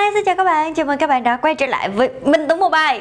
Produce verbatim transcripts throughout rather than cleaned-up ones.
Hi, xin chào các bạn, chào mừng các bạn đã quay trở lại với Minh Tuấn Mobile.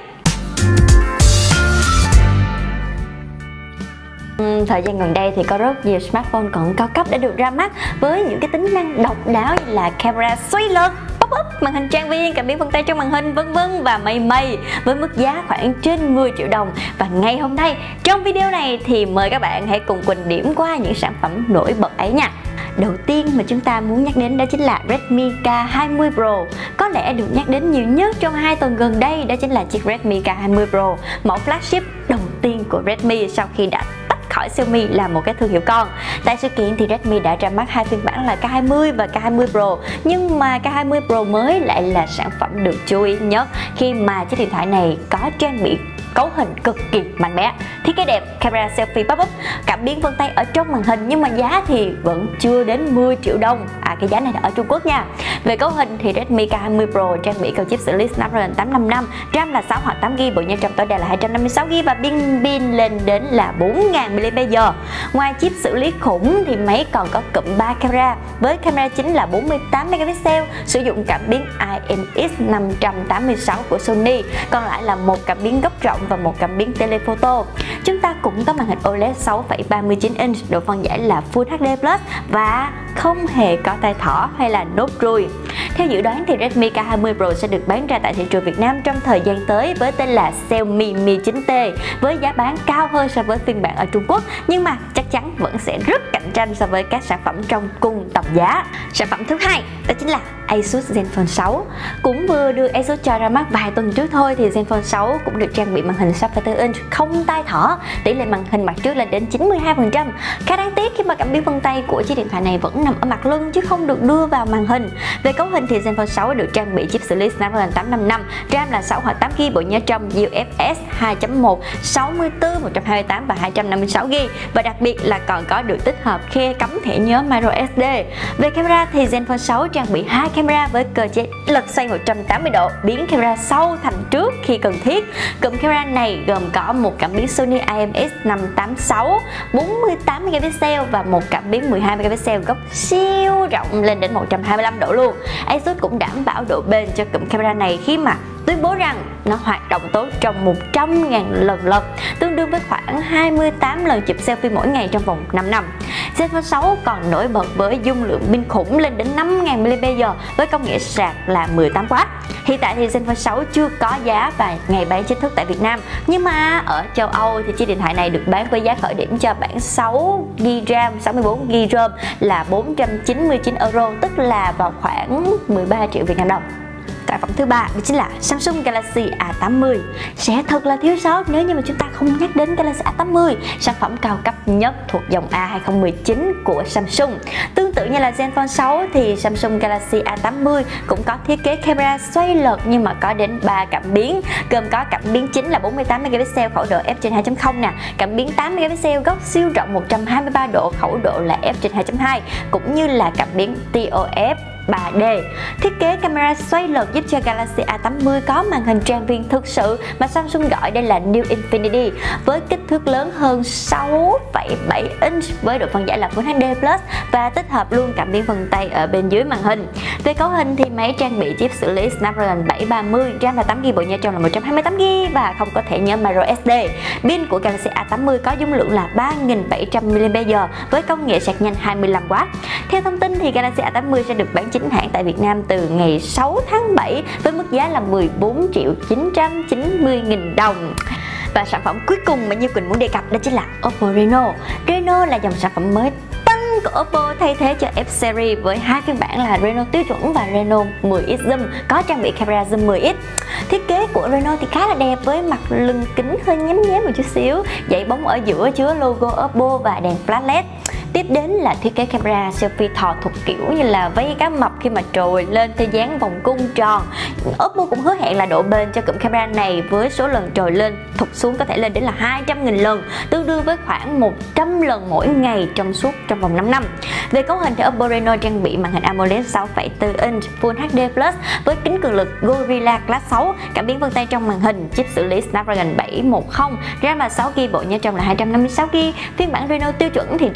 Uhm, thời gian gần đây thì có rất nhiều smartphone còn cao cấp đã được ra mắt với những cái tính năng độc đáo như là camera xoay lật, pop-up, màn hình trang viên, cảm biến vân tay trong màn hình, vân vân và mây mây với mức giá khoảng trên mười triệu đồng. Và ngày hôm nay trong video này thì mời các bạn hãy cùng Quỳnh điểm qua những sản phẩm nổi bật ấy nha. Đầu tiên mà chúng ta muốn nhắc đến đó chính là Redmi K hai mươi Pro. Có lẽ được nhắc đến nhiều nhất trong hai tuần gần đây đó chính là chiếc Redmi K hai mươi Pro, mẫu flagship đầu tiên của Redmi sau khi đã tách khỏi Xiaomi là một cái thương hiệu con. Tại sự kiện thì Redmi đã ra mắt hai phiên bản là K hai mươi và K hai mươi Pro, nhưng mà K hai mươi Pro mới lại là sản phẩm được chú ý nhất khi mà chiếc điện thoại này có trang bị cấu hình cực kỳ mạnh mẽ, thiết kế đẹp, camera selfie pop-up, cảm biến vân tay ở trong màn hình, nhưng mà giá thì vẫn chưa đến mười triệu đồng. À, cái giá này là ở Trung Quốc nha. Về cấu hình thì Redmi K hai mươi Pro trang bị cầu chip xử lý Snapdragon tám năm năm, RAM là sáu hoặc tám gi ga bai, bộ nhớ trong tối đa là hai trăm năm mươi sáu gi ga bai và pin pin lên đến là bốn nghìn mi li am pe giờ. Ngoài chip xử lý khủng thì máy còn có cụm ba camera, với camera chính là bốn mươi tám megapixel, sử dụng cảm biến I M X năm tám sáu của Sony, còn lại là một cảm biến góc rộng và một cảm biến telephoto. Chúng ta cũng có màn hình ô led sáu phẩy ba mươi chín inch, độ phân giải là Full hát đê plus và không hề có tay thỏ hay là nốt ruồi. Theo dự đoán thì Redmi K hai mươi Pro sẽ được bán ra tại thị trường Việt Nam trong thời gian tới với tên là Xiaomi Mi chín T, với giá bán cao hơn so với phiên bản ở Trung Quốc, nhưng mà chắc chắn vẫn sẽ rất cạnh tranh so với các sản phẩm trong cùng tầm giá. Sản phẩm thứ hai đó chính là Asus Zenfone sáu. Cũng vừa được Asus cho ra mắt vài tuần trước thôi thì Zenfone sáu cũng được trang bị màn hình sáu phẩy bốn inch không tay thỏ, tỷ lệ màn hình mặt trước lên đến chín mươi hai phần trăm. Khá đáng tiếc khi mà cảm biến vân tay của chiếc điện thoại này vẫn nằm ở mặt lưng chứ không được đưa vào màn hình. Về cấu hình thì Zenfone sáu được trang bị chip xử lý Snapdragon tám năm năm, RAM là sáu hoặc tám gi ga bai, bộ nhớ trong u ép ét hai chấm một, sáu mươi tư, một trăm hai mươi tám và hai trăm năm mươi sáu gi ga bai, và đặc biệt là còn có được tích hợp khe cắm thẻ nhớ micro ét đê. Về camera thì Zenfone sáu trang bị hai camera với cơ chế lật xoay một trăm tám mươi độ, biến camera sau thành trước khi cần thiết. Cụm camera này gồm có một cảm biến Sony I M X năm tám sáu, bốn mươi tám megapixel và một cảm biến mười hai megapixel góc siêu rộng lên đến một trăm hai mươi lăm độ luôn. Asus cũng đảm bảo độ bền cho cụm camera này khi mà tuyên bố rằng nó hoạt động tốt trong một trăm nghìn lần lật, tương đương với khoảng hai mươi tám lần chụp selfie mỗi ngày trong vòng năm năm. Zenfone sáu còn nổi bật với dung lượng pin khủng lên đến năm nghìn mi li am pe giờ với công nghệ sạc là mười tám oát. Hiện tại thì Zenfone sáu chưa có giá và ngày bán chính thức tại Việt Nam, nhưng mà ở châu Âu thì chiếc điện thoại này được bán với giá khởi điểm cho bản sáu gi ga bai RAM, sáu mươi bốn gi ga bai ROM là bốn trăm chín mươi chín euro, tức là vào khoảng mười ba triệu Việt Nam đồng. Sản phẩm thứ ba đó chính là Samsung Galaxy A tám mươi. Sẽ thật là thiếu sót nếu như mà chúng ta không nhắc đến Galaxy A tám mươi, sản phẩm cao cấp nhất thuộc dòng A hai không một chín của Samsung. Tương tự như là Zenfone sáu thì Samsung Galaxy A tám mươi cũng có thiết kế camera xoay lật nhưng mà có đến ba cảm biến, gồm có cảm biến chính là bốn mươi tám megapixel khẩu độ f trên hai chấm không nè, cảm biến tám megapixel góc siêu rộng một trăm hai mươi ba độ khẩu độ là f trên hai chấm hai, cũng như là cảm biến tê o ép ba D. Thiết kế camera xoay lật giúp cho Galaxy A tám mươi có màn hình trang viên thực sự mà Samsung gọi đây là New Infinity, với kích thước lớn hơn sáu phẩy bảy inch với độ phân giải là Full hát đê plus và tích hợp luôn cảm biến vân tay ở bên dưới màn hình. Về cấu hình thì máy trang bị chip xử lý Snapdragon bảy ba mươi, RAM là tám gi ga bai, bộ nhớ trong là một trăm hai mươi tám gi ga bai và không có thẻ nhớ micro ét đê. Pin của Galaxy A tám mươi có dung lượng là ba nghìn bảy trăm mi li am pe giờ với công nghệ sạc nhanh hai mươi lăm oát. Theo thông tin thì Galaxy A tám mươi sẽ được bán chính hãng tại Việt Nam từ ngày sáu tháng bảy với mức giá là mười bốn triệu chín trăm chín mươi nghìn đồng. Và sản phẩm cuối cùng mà Như Quỳnh muốn đề cập đó chính là Oppo Reno. Reno là dòng sản phẩm mới tăng của Oppo thay thế cho F series với hai phiên bản là Reno tiêu chuẩn và Reno mười x zoom có trang bị camera zoom mười x. Thiết kế của Reno thì khá là đẹp với mặt lưng kính hơi nhém nhém một chút xíu, dãy bóng ở giữa chứa logo Oppo và đèn flash led. Tiếp đến là thiết kế camera selfie thò thụt kiểu như là vây cá mập khi mà trồi lên theo dáng vòng cung tròn. Oppo cũng hứa hẹn là độ bền cho cụm camera này với số lần trồi lên thụt xuống có thể lên đến là hai trăm nghìn lần, tương đương với khoảng một trăm lần mỗi ngày trong suốt trong vòng năm năm. Về cấu hình thì Oppo Reno trang bị màn hình AMOLED sáu phẩy bốn inch Full hát đê plus với kính cường lực Gorilla Glass sáu, cảm biến vân tay trong màn hình, chip xử lý Snapdragon bảy một không, RAM là sáu gi ga bai, bộ nhớ trong là hai trăm năm mươi sáu gi ga bai. Phiên bản Reno tiêu chuẩn thì trang bị hai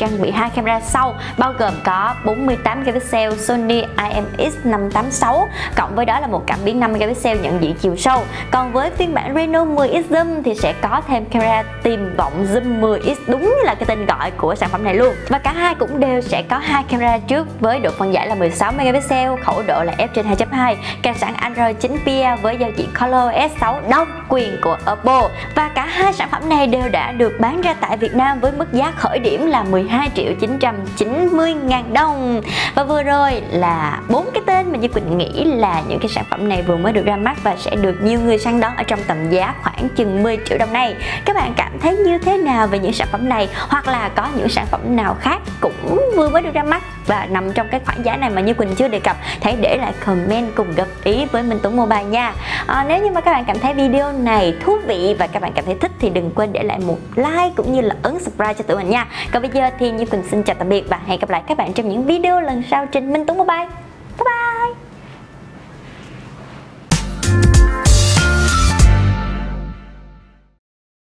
hai camera sau bao gồm có bốn mươi tám megapixel Sony i em ích năm tám sáu, cộng với đó là một cảm biến năm megapixel nhận diện chiều sâu. Còn với phiên bản Reno mười x Zoom thì sẽ có thêm camera tìm vọng zoom mười x, đúng như là cái tên gọi của sản phẩm này luôn. Và cả hai cũng đều sẽ có hai camera trước với độ phân giải là mười sáu megapixel, khẩu độ là f trên hai chấm hai, kèm sẵn Android chín Pia với giao diện ColorOS sáu độc quyền của Oppo. Và cả hai sản phẩm này đều đã được bán ra tại Việt Nam với mức giá khởi điểm là mười hai triệu chín trăm chín mươi ngàn đồng. Và vừa rồi là bốn cái tên mà Như Quỳnh nghĩ là những cái sản phẩm này vừa mới được ra mắt và sẽ được nhiều người săn đón ở trong tầm giá khoảng chừng mười triệu đồng này. Các bạn cảm thấy như thế nào về những sản phẩm này, hoặc là có những sản phẩm nào khác cũng vừa mới được ra mắt và nằm trong cái khoảng giá này mà Như Quỳnh chưa đề cập, hãy để lại comment cùng góp ý với Minh Tuấn Mobile nha. À, nếu như mà các bạn cảm thấy video này thú vị và các bạn cảm thấy thích thì đừng quên để lại một like cũng như là ấn subscribe cho tụi mình nha. Còn bây giờ thì Như Quỳnh xin chào tạm biệt và hẹn gặp lại các bạn trong những video lần sau trên Minh Tuấn Mobile. Bye bye.